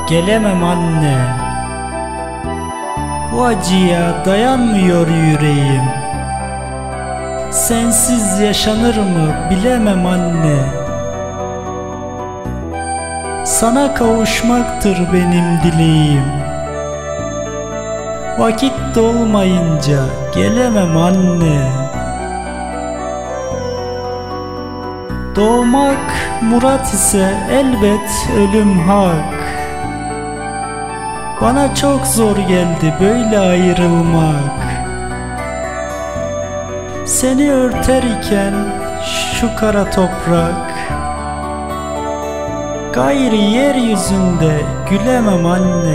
gelemem anne. Bu acıya dayanmıyor yüreğim. Sensiz yaşanır mı bilemem anne. Sana kavuşmaktır benim dileğim. Vakit dolmayınca gelemem anne. Doğmak murat ise elbet ölüm hak. Bana çok zor geldi böyle ayrılmak. Seni örter iken şu kara toprak, gayrı yeryüzünde gülemem anne.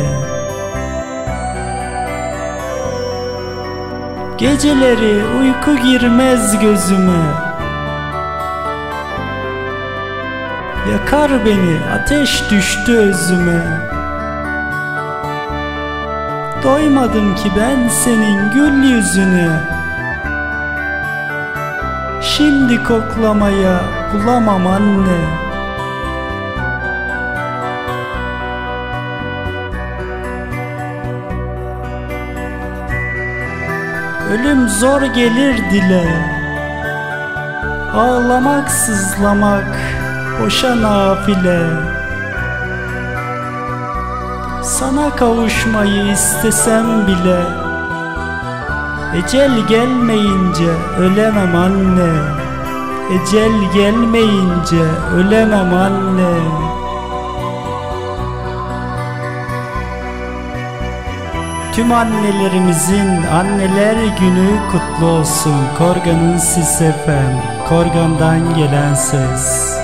Geceleri uyku girmez gözüme. Yakar beni ateş düştü özüme. Doymadım ki ben senin gül yüzüne. Şimdi koklamaya bulamam anne. Ölüm zor gelir dile. Ağlamak sızlamak boşa nafile. Sana kavuşmayı istesem bile, ecel gelmeyince ölemem anne. Ecel gelmeyince ölemem anne. Tüm annelerimizin anneler günü kutlu olsun. Korgan'ın Sis FM, Korgan'dan gelen ses.